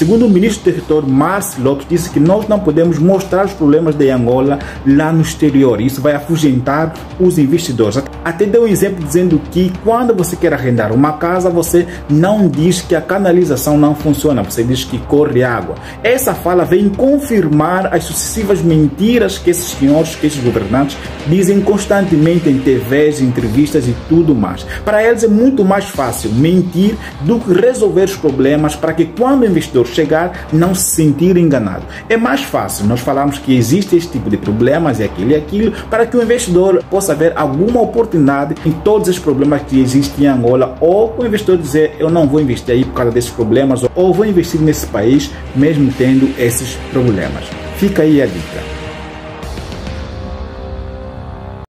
Segundo o ministro do território, Márcio Lopes, disse que nós não podemos mostrar os problemas de Angola lá no exterior. Isso vai afugentar os investidores. Até deu um exemplo dizendo que quando você quer arrendar uma casa, você não diz que a canalização não funciona, você diz que corre água. Essa fala vem confirmar as sucessivas mentiras que esses senhores, que esses governantes dizem constantemente em TVs, entrevistas e tudo mais. Para eles é muito mais fácil mentir do que resolver os problemas para que quando o investidor chegar não se sentir enganado. É mais fácil nós falarmos que existe este tipo de problemas e aquilo para que o investidor possa ver alguma oportunidade em todos os problemas que existem em Angola, ou o investidor dizer eu não vou investir aí por causa desses problemas, ou vou investir nesse país mesmo tendo esses problemas. Fica aí a dica.